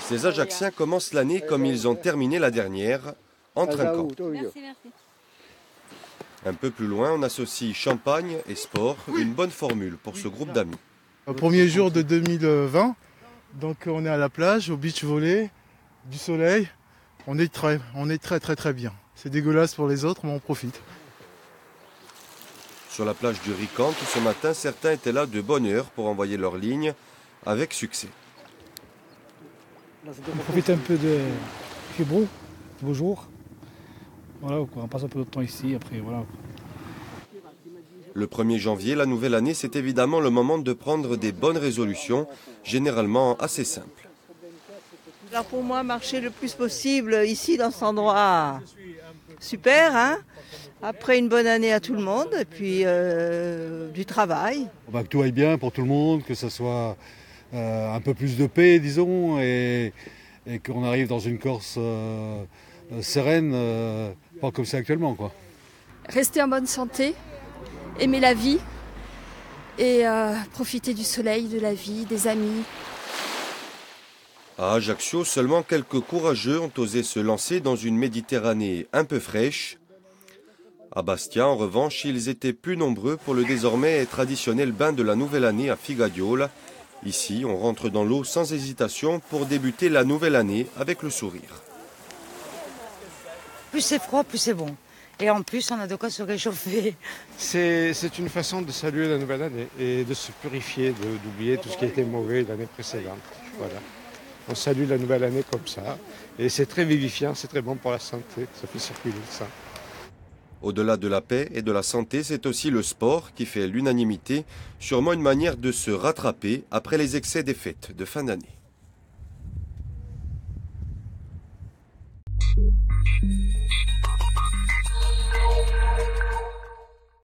Ces Ajacciens commencent l'année comme ils ont terminé la dernière, en trinquant. Merci. Un peu plus loin, on associe champagne et sport, une bonne formule pour ce groupe d'amis. Premier jour de 2020, donc on est à la plage, au beach volley, du soleil. On est très bien. C'est dégueulasse pour les autres, mais on profite. Sur la plage du Ricante, ce matin, certains étaient là de bonne heure pour envoyer leur ligne avec succès. On profite un peu de fait beau, beau jour. Voilà, on passe un peu de temps ici, après voilà. Le 1er janvier, la nouvelle année, c'est évidemment le moment de prendre des bonnes résolutions, généralement assez simples. Alors pour moi, marcher le plus possible ici dans cet endroit, super, hein. Après une bonne année à tout le monde, et puis du travail. Que tout aille bien pour tout le monde, que ce soit un peu plus de paix, disons, et qu'on arrive dans une Corse sereine, pas comme c'est actuellement, quoi. Rester en bonne santé, aimer la vie et profiter du soleil, de la vie, des amis. À Ajaccio, seulement quelques courageux ont osé se lancer dans une Méditerranée un peu fraîche. À Bastia, en revanche, ils étaient plus nombreux pour le désormais traditionnel bain de la nouvelle année à Figadiola. Ici, on rentre dans l'eau sans hésitation pour débuter la nouvelle année avec le sourire. Plus c'est froid, plus c'est bon. Et en plus, on a de quoi se réchauffer. C'est une façon de saluer la nouvelle année et de se purifier, d'oublier tout ce qui était mauvais l'année précédente. Voilà. On salue la nouvelle année comme ça. Et c'est très vivifiant, c'est très bon pour la santé. Ça fait circuler le sang. Au-delà de la paix et de la santé, c'est aussi le sport qui fait l'unanimité, sûrement une manière de se rattraper après les excès des fêtes de fin d'année.